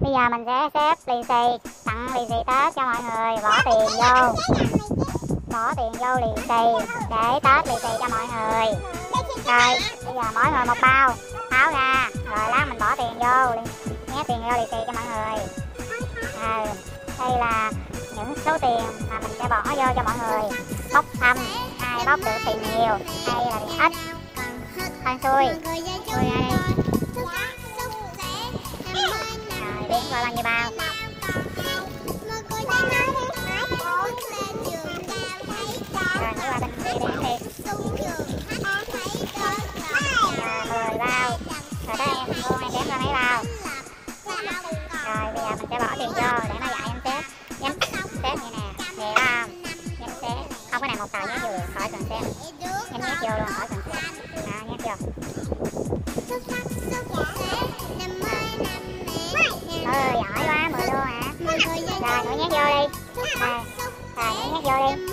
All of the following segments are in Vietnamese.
Bây giờ mình sẽ xếp lì xì, tặng lì xì Tết cho mọi người, bỏ tiền vô lì xì để Tết lì xì cho mọi người. Rồi bây giờ mỗi người một bao, tháo ra rồi lát mình bỏ tiền vô, nhét tiền vô lì xì cho mọi người. Đây là những số tiền mà mình sẽ bỏ vô cho mọi người. Bốc thăm, ai bốc được tiền nhiều, hay là tiền ít, hên xui ra đi. Rồi đếm coi bao nhiêu bao. Rồi nữa qua bên kia đếm đi. 10 bao. Rồi đó em, cô em đếm ra mấy bao. Rồi bây giờ mình sẽ bỏ tiền vô để nó dạy em xếp. Xếp như nè, về không? Em xếp. Không, cái này một tờ nhét vô được, khỏi cần xem. Em nhét vô luôn, khỏi cần xem. Đó, nhét vô. Giỏi quá, 10 đô hả? Rồi nữa nhét vô đi. Rồi nữa nhét vô đi.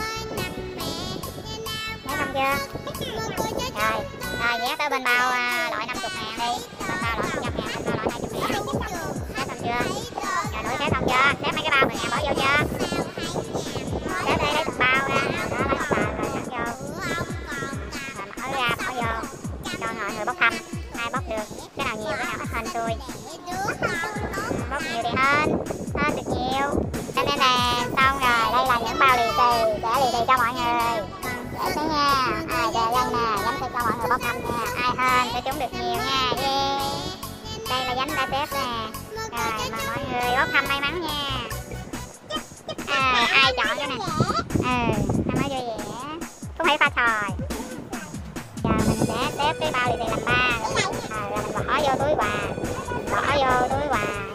Nhét xong chưa? Rồi nhét tới bên bao loại 50.000 đi. Bên bao loại 100.000, bên bao loại 20.000. Xếp xong chưa? Rồi nữa xếp xong chưa? Xếp mấy cái bao 10.000 bỏ vô chưa? Xếp đây, lấy một bao ra. Đó, lấy một bao rồi xếp vô. Rồi mở ra, bỏ vô. Cho mọi người bốc thăm. Ai bốc được cái nào nhiều, cái nào ít hên xui. Bốc nhiều thì hên được nhiều. Đây nè, xong rồi. Đây là những bao lì xì, để lì xì cho mọi người. Để thế nha. Ai về đây nè, nhắm cho mọi người bốc thăm nha. Ai hên sẽ trúng được nhiều nha. Yeah. Đây là nhánh đã xếp nè. Rồi mà mọi người bốc thăm may mắn nha. Ai chọn cái này? Năm mới vui vẻ. Cũng phải pha trò. Giờ mình sẽ xếp cái bao lì xì làm ba. Rồi mình bỏ vô túi quà.